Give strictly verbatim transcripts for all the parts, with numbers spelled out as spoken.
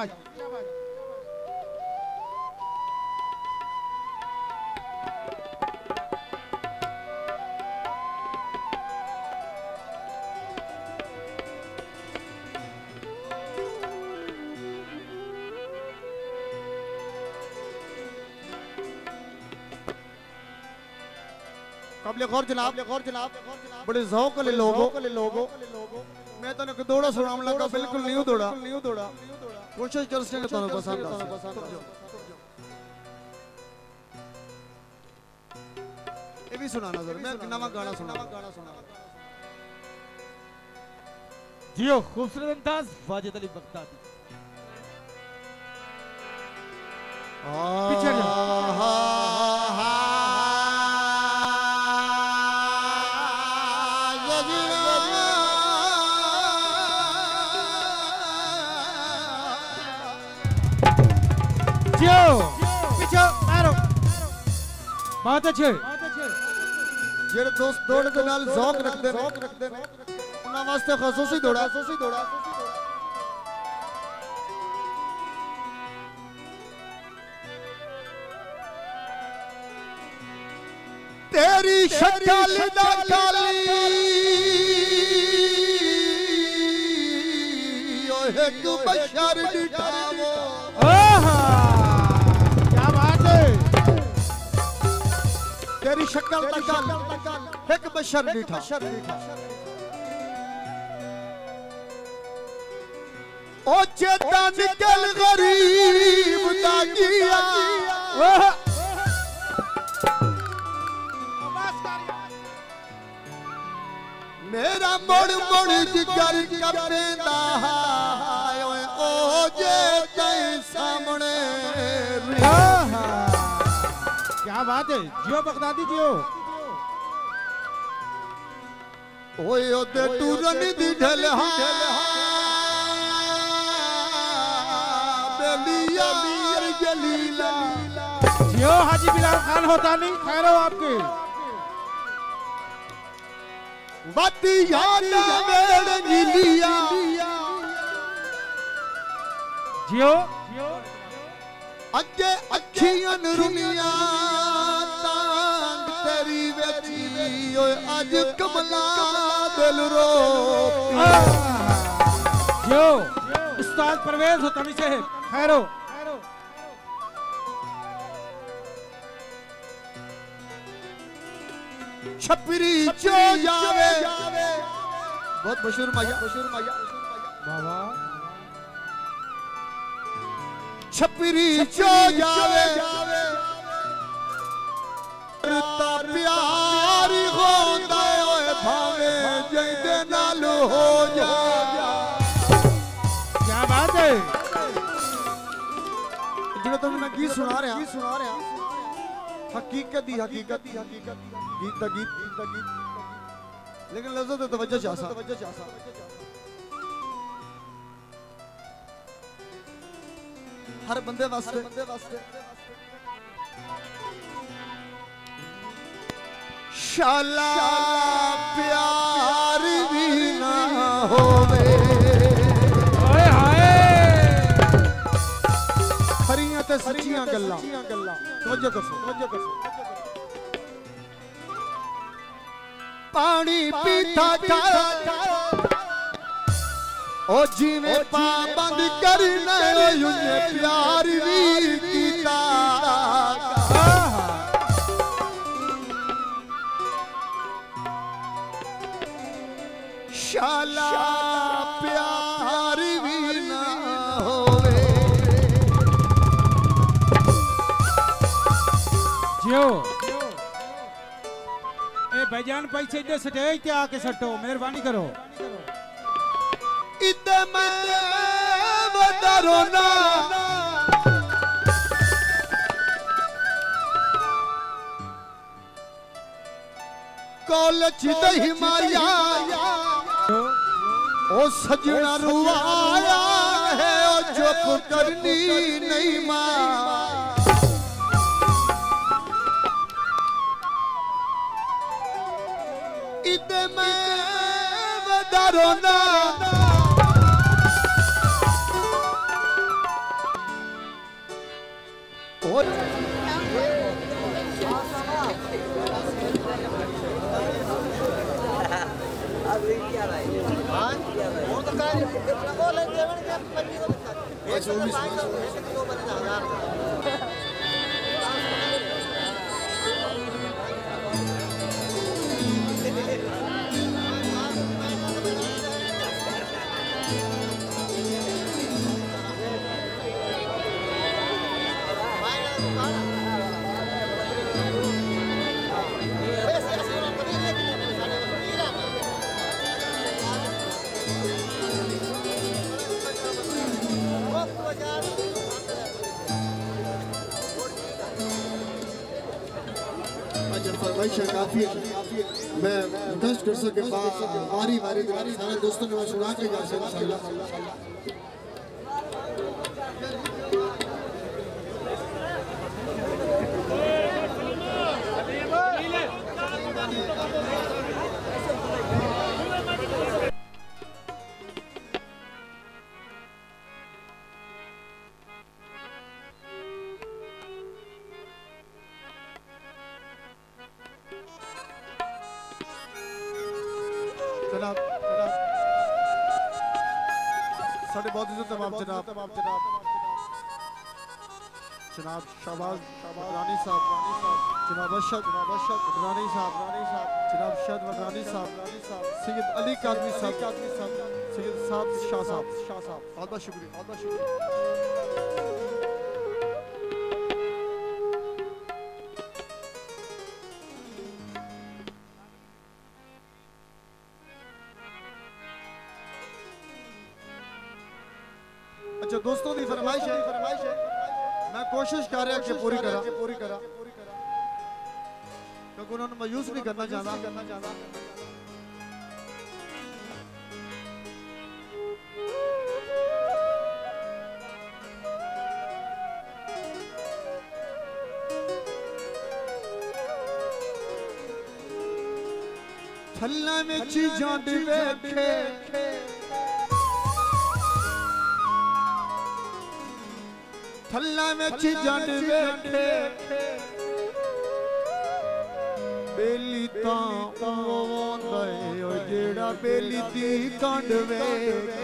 काबिल गौर जनाब, गौर जनाब, बड़े ज़ौक़ वाले लोगों लोगों मैं तो एक दौड़ा सुनाने लगा, बिल्कुल नहीं दौड़ा नहीं दौड़ा कोशिश कर सके तो पसंद ये भी सुनाना जरा, मैं नवा गाना सुना गाना सुना जियो खूबसूरत अंदाज वाजिद अली बगदादी। पीछे पीछे मारो बहुत अच्छे। जेरे दोस्त दौड़ के नाल ज़ौक़ रखते हैं उन्हां वास्ते ख़ासूसी दौड़ा ख़ासूसी दौड़ा तेरी शक्ल दा काली ओ एक बशर दिखावो। तेरी शक्ल तकल एक बशर दिखा ओ चेता निकल गरीब दा किया मेरा मुड़ मुड़ जिगर कपेंदा ओ जे तेरे सामने क्या बात है जियो बगदादी जियो। ओए ओदे टूरन दी ढलहा बेलिया मीर जलीला जियो हाजी बिलाल खान होता नहीं खैर हो आपके बाती याद मेड़ नीलिया जियो अगे अखियां रुनिया तांग तेरी वेची ओए आज कमला दिल रो जियो उस्ताद परवेज होतानी साहब खैरो छपरी चो जावे बहुत मशहूर माया मशहूर माया बाबा छपरी चो जावे ता प्यार होंदा ओए भावे जैदे नाल हो जा। क्या बात है जिन्हें तुम मैं गीत सुना रहा सुना रहा हकीकत दी हकीकत दी हकीकत गीत दा गीत गीत दा गीत लेकिन लज़्ज़त तवज्जो चासा तवज्जो चासा हर बंदे वास्ते बंदे वास्ते शाला प्यार भी ना होवे ओए हाय खरियां ते सच्चियां गल्लां तवज्जो करो तवज्जो करो पानी पीता था ओ जीवे पाबंद करना यूने प्यार भी कीता शाला प्यार भी ना होवे जियो ए भाईजान पैसे इधर स्टेज पे आके सटो मेहरबानी करो इते मैं वदरोना कॉलेज दही माया ओ सजना रुआया है ओ चुप करनी नहीं मां इते मैं वदरोना काफी मैं रिक्वेस्ट कर सके बारी बारी सारे दोस्तों ने सुना के जा सकते जनाब साढ़े बहुत इज्जत तमाम जनाब तमाम जनाब जनाब शाबाज रानी साहब रानी साहब जनाब अशद जनाब अशद रानी साहब रानी साहब जनाब शद रानी साहब रानी साहब सैयद अली कादमी साहब कादमी साहब सैयद साहब शाह साहब शाह साहब बहुत बहुत शुक्रिया बहुत बहुत शुक्रिया अच्छा दोस्तों की फरमाइश है फरमाइश है मैं कोशिश कर रहा कि पूरी करा पूरी करा क्योंकि उन्होंने मायूस नहीं करना चाहता करना चाहता थल्ला में चीज़ां दी वेखे थल्ला में चीज़ां दी वेखे बेली तां ओंदा है ओ जेड़ा बेली दी कंड वेखे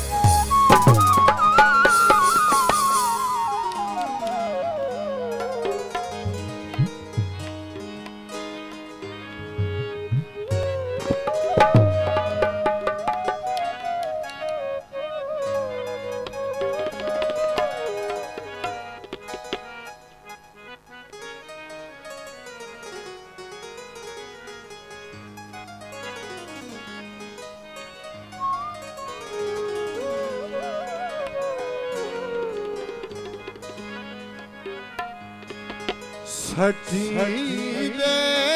सच्ची दे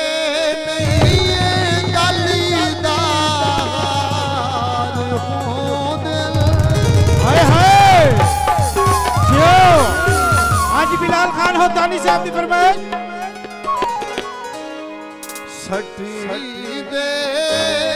नहीं गलीदार होंद हाय हाय क्यों आज बिलाल खान हो दानी साहब की फरमाइश सच्ची दे